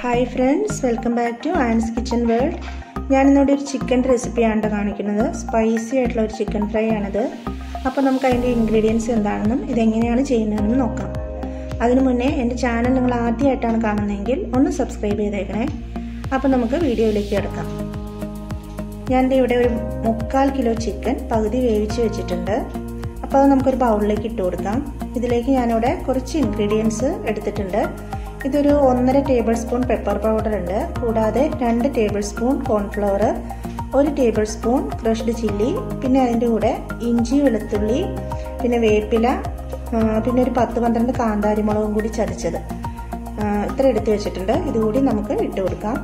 Hi friends, welcome back to Anne's Kitchen World. ഞാൻ ഇന്നോടെ ഒരു chicken റെസിപ്പിയാണ് കാണിക്കുന്നത്. സ്പൈസി ആയിട്ടുള്ള ഒരു ചിക്കൻ ഫ്രൈ ആണിത്. അപ്പോൾ നമുക്ക് അതിന്റെ ഇൻഗ്രീഡിയൻസ് എന്താണെന്നും ഇതെങ്ങനെയാണ് ചെയ്യുന്നതെന്നും നോക്കാം. അതിനു മുന്നേ എൻ്റെ ചാനൽ നിങ്ങൾ ആദ്യമായിട്ടാണ് കാണുന്നതെങ്കിൽ ഒന്ന് സബ്സ്ക്രൈബ് ചെയ്തേക്കണേ. അപ്പോൾ നമുക്ക് വീഡിയോയിലേക്ക് കിടക്കാം. ഞാൻ ഇവിടെ ഒരു 3/4 കിലോ ചിക്കൻ പകുതി വേവിച്ച് വെച്ചിട്ടുണ്ട്. അപ്പോൾ അത് നമുക്കൊരു ബൗളിലേക്ക് ഇട്ട് കൊടുക്കാം. ഇതിലേക്ക് ഞാനിവിടെ കുറച്ച് ഇൻഗ്രീഡിയൻസ് എടുത്തിട്ടുണ്ട്. ഇതൊരു 1.5 ടേബിൾ സ്പൂൺ പെപ്പർ പൗഡർ ഉണ്ട്, കൂടാതെ 2 tablespoon cornflour, 1 tablespoon crushed chilli, പിന്നെ അതിൻ്റെ കൂടെ ഇഞ്ചി വെളുത്തുള്ളി, പിന്നെ വേപ്പില, പിന്നെ ഒരു 10-12 കാന്താരി മുളകും കൂടി ചതച്ചത്, ഇത്ര എടുത്ത് വെച്ചിട്ടുണ്ട്. ഇതുകൂടി നമുക്ക് ഇട്ട് കൊടുക്കാം.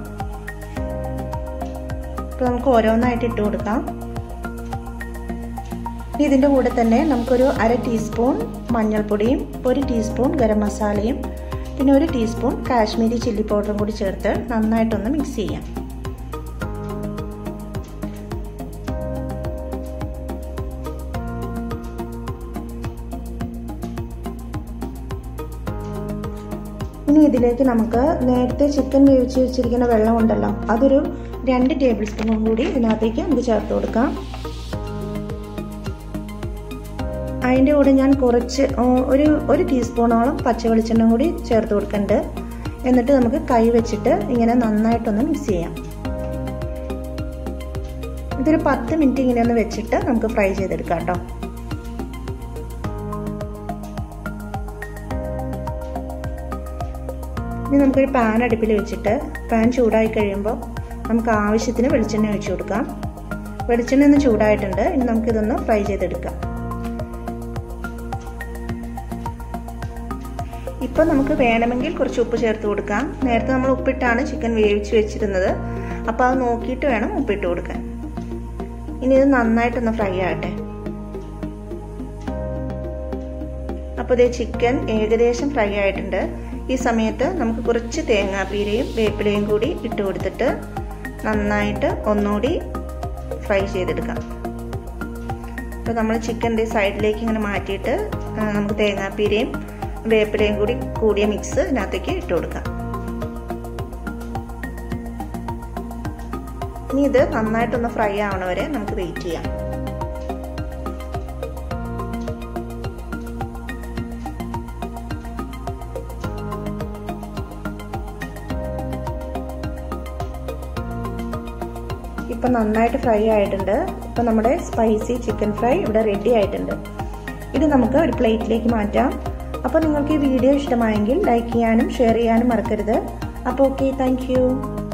അപ്പോൾ നമുക്ക് ഓരോന്നായിട്ട് ഇട്ട് കൊടുക്കാം. ഇതിൻ്റെ കൂടെ തന്നെ നമുക്കൊരു 1/2 ടീസ്പൂൺ മഞ്ഞൾപ്പൊടിയും 1 ടീസ്പൂൺ ഗരം മസാലയും പിന്നെ 1 ടീസ്പൂൺ കാശ്മീരി ചില്ലി പൗഡറും കൂടി ചേർത്ത് നന്നായിട്ടൊന്ന് മിക്സ് ചെയ്യാം. ഇനി ഇതിലേക്ക് നമുക്ക് നേരത്തെ ചിക്കൻ വേവിച്ച് വെച്ചിരിക്കുന്ന വെള്ളം ഉണ്ടല്ലോ, അതൊരു 2 ടേബിൾ സ്പൂണും കൂടി ഇതിനകത്തേക്ക് നമുക്ക് ചേർത്ത് കൊടുക്കാം. അതിൻ്റെ കൂടെ ഞാൻ കുറച്ച് ഒരു ടീസ്പൂണോളം പച്ച വെളിച്ചെണ്ണ കൂടി ചേർത്ത് കൊടുക്കുന്നുണ്ട്. എന്നിട്ട് നമുക്ക് കൈ വെച്ചിട്ട് ഇങ്ങനെ നന്നായിട്ടൊന്ന് മിക്സ് ചെയ്യാം. ഇതൊരു 10 മിനിറ്റ് ഇങ്ങനെ ഒന്ന് വെച്ചിട്ട് നമുക്ക് ഫ്രൈ ചെയ്തെടുക്കാം കേട്ടോ. ഇനി നമുക്കൊരു പാൻ അടുപ്പിൽ വെച്ചിട്ട് പാൻ ചൂടായി കഴിയുമ്പോൾ നമുക്ക് ആവശ്യത്തിന് വെളിച്ചെണ്ണ ഒഴിച്ചു കൊടുക്കാം. വെളിച്ചെണ്ണ ഒന്ന് ചൂടായിട്ടുണ്ട്. ഇനി നമുക്കിതൊന്ന് ഫ്രൈ ചെയ്തെടുക്കാം. ഇപ്പോൾ നമുക്ക് വേണമെങ്കിൽ കുറച്ച് ഉപ്പ് ചേർത്ത് കൊടുക്കാം. നേരത്തെ നമ്മൾ ഉപ്പിട്ടാണ് ചിക്കൻ വേവിച്ച് വെച്ചിരുന്നത്, അപ്പോൾ അത് നോക്കിയിട്ട് വേണം ഉപ്പിട്ട് കൊടുക്കാൻ. ഇനി ഇത് നന്നായിട്ടൊന്ന് ഫ്രൈ ആകട്ടെ. അപ്പോൾ ഇതേ ചിക്കൻ ഏകദേശം ഫ്രൈ ആയിട്ടുണ്ട്. ഈ സമയത്ത് നമുക്ക് കുറച്ച് തേങ്ങാപ്പീരയും വേപ്പിലയും കൂടി ഇട്ട് കൊടുത്തിട്ട് നന്നായിട്ട് ഒന്നുകൂടി ഫ്രൈ ചെയ്തെടുക്കാം. അപ്പോൾ നമ്മൾ ചിക്കൻ്റെ സൈഡിലേക്ക് ഇങ്ങനെ മാറ്റിയിട്ട് നമുക്ക് തേങ്ങാപ്പീരയും വേപ്പിലയും കൂടി കൂടിയ മിക്സ് ഇതിനകത്തേക്ക് ഇട്ട് കൊടുക്കാം. ഇനി ഇത് നന്നായിട്ടൊന്ന് ഫ്രൈ ആവണ വരെ നമുക്ക് വെയിറ്റ് ചെയ്യാം. ഇപ്പം നന്നായിട്ട് ഫ്രൈ ആയിട്ടുണ്ട്. ഇപ്പം നമ്മുടെ സ്പൈസി ചിക്കൻ ഫ്രൈ ഇവിടെ റെഡി ആയിട്ടുണ്ട്. ഇത് നമുക്ക് ഒരു പ്ലേറ്റിലേക്ക് മാറ്റാം. അപ്പോൾ നിങ്ങൾക്ക് ഈ വീഡിയോ ഇഷ്ടമായെങ്കിൽ ലൈക്ക് ചെയ്യാനും ഷെയർ ചെയ്യാനും മറക്കരുത്. അപ്പോൾ ഓക്കെ, താങ്ക് യു.